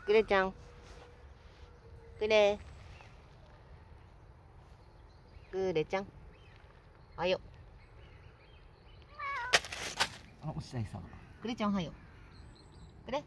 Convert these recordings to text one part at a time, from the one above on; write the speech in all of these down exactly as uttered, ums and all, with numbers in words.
クレちゃん。クレ。クレちゃん。おはよう。あ、おしゃいさん。クレちゃんおはよう。クレ。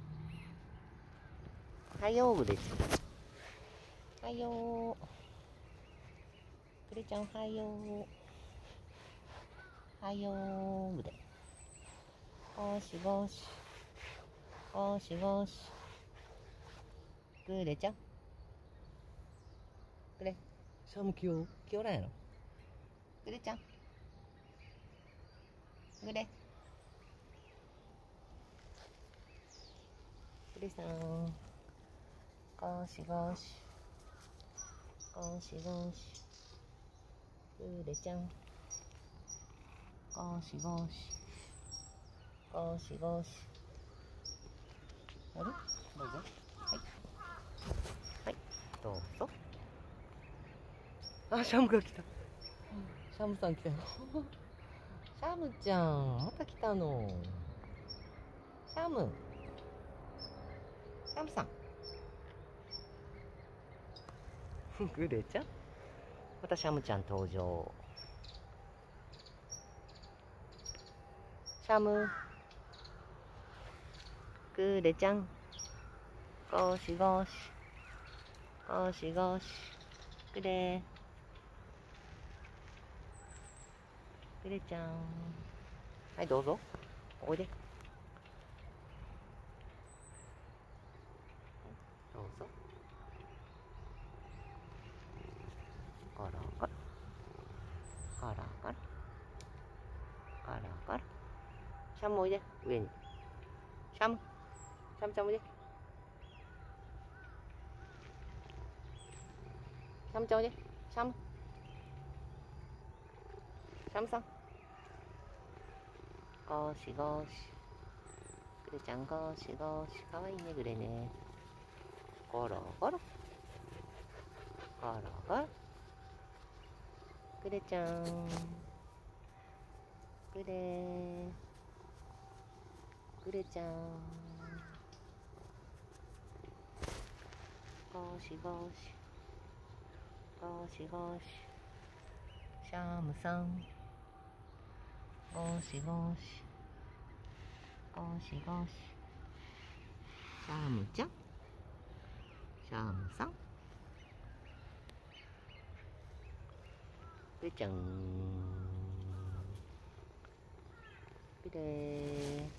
おはよう、クレちゃん。おはよう。クレちゃんおはよう。おはよう、ぐれ。ゴシゴシ。ゴシゴシ。クレちゃん。クレ。シャムキヨ。キヨらんやろ。クレちゃん。クレ。クレさん。ゴシゴシ。ゴシゴシ。クレちゃん。ゴシゴシ。ゴシゴシ。あれどうぞ。はい。はい。どうぞ。あ、シャムが来た。シャムさん来たよ。シャムちゃん、また来たの。シャム。シャムさん。グレちゃん。またシャムちゃん登場。シャム。グレちゃん。ゴシゴシ。ゴシゴシ。グレ。グレちゃん。はい、どうぞ。おいで。どうぞ。ガラガラ。ガラガラ。ガラガラ。シャムおいで。上に。シャム。シャムちゃんおいで。シャムちゃんおいで。シャム。シャムさん。ゴシゴシ。グレちゃんゴシゴシ。かわいいね、グレね。ゴロゴロ。ゴロゴロ。グレちゃん。グレ。グレちゃん。ゴシゴシ。ゴシゴシ。シャムさん。ゴシゴシ。ゴシゴシ。シャムちゃん。シャムさん。グレちゃん。グレー。